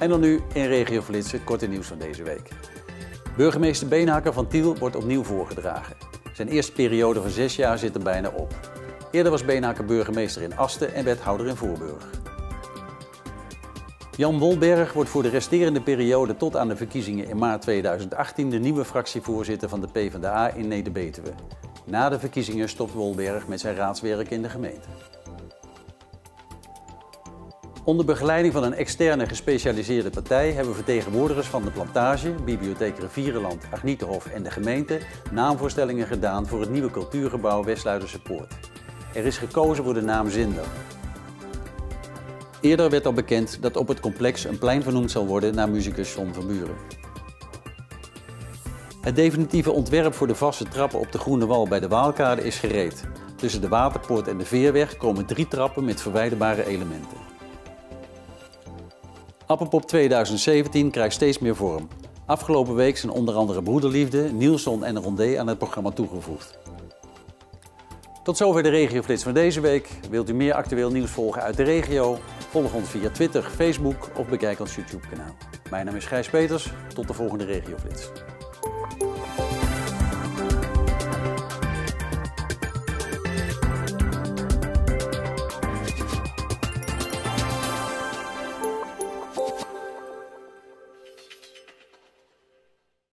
En dan nu in Regio Flits het korte nieuws van deze week. Burgemeester Beenhakker van Tiel wordt opnieuw voorgedragen. Zijn eerste periode van 6 jaar zit er bijna op. Eerder was Beenhakker burgemeester in Asten en wethouder in Voorburg. Jan Wolberg wordt voor de resterende periode tot aan de verkiezingen in maart 2018 de nieuwe fractievoorzitter van de PvdA in Neder-Betuwe. Na de verkiezingen stopt Wolberg met zijn raadswerk in de gemeente. Onder begeleiding van een externe gespecialiseerde partij hebben vertegenwoordigers van de Plantage, Bibliotheek Rivierenland, Agnietenhof en de gemeente naamvoorstellingen gedaan voor het nieuwe cultuurgebouw Westluiderse Poort. Er is gekozen voor de naam Zinder. Eerder werd al bekend dat op het complex een plein vernoemd zal worden naar musicus John van Buren. Het definitieve ontwerp voor de vaste trappen op de Groene Wal bij de Waalkade is gereed. Tussen de Waterpoort en de Veerweg komen 3 trappen met verwijderbare elementen. Appelpop 2017 krijgt steeds meer vorm. Afgelopen week zijn onder andere Broederliefde, Nielson en Rondé aan het programma toegevoegd. Tot zover de regioflits van deze week. Wilt u meer actueel nieuws volgen uit de regio? Volg ons via Twitter, Facebook of bekijk ons YouTube-kanaal. Mijn naam is Gijs Peters. Tot de volgende regioflits.